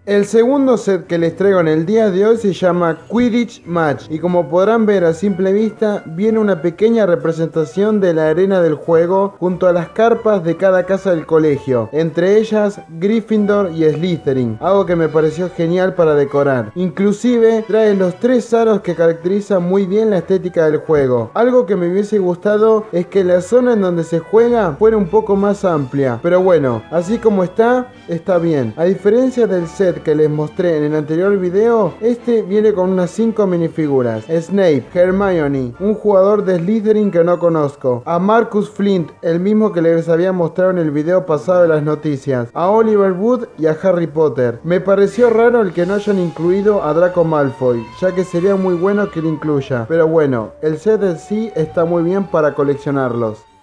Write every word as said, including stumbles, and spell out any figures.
El segundo set que les traigo en el día de hoy se llama Quidditch Match y como podrán ver a simple vista viene una pequeña representación de la arena del juego junto a las carpas de cada casa del colegio, entre ellas Gryffindor y Slytherin, algo que me pareció genial para decorar. Inclusive trae los tres aros que caracterizan muy bien la estética del juego. Algo que me hubiese gustado es que la zona en donde se juega fuera un poco más amplia, pero bueno, así como está, está bien. A diferencia del set que les mostré en el anterior video, este viene con unas cinco minifiguras: Snape, Hermione, un jugador de Slytherin que no conozco, a Marcus Flint, el mismo que les había mostrado en el video pasado de las noticias, a Oliver Wood y a Harry Potter. Me pareció raro el que no hayan incluido a Draco Malfoy, ya que sería muy bueno que lo incluya, pero bueno, el set en sí está muy bien para coleccionarlos.